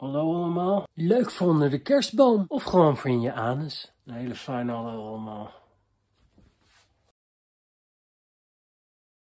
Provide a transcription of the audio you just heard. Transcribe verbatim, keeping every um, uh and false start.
Hallo allemaal. Leuk voor onder de kerstboom of gewoon voor in je anus. Een hele fijne hallo allemaal.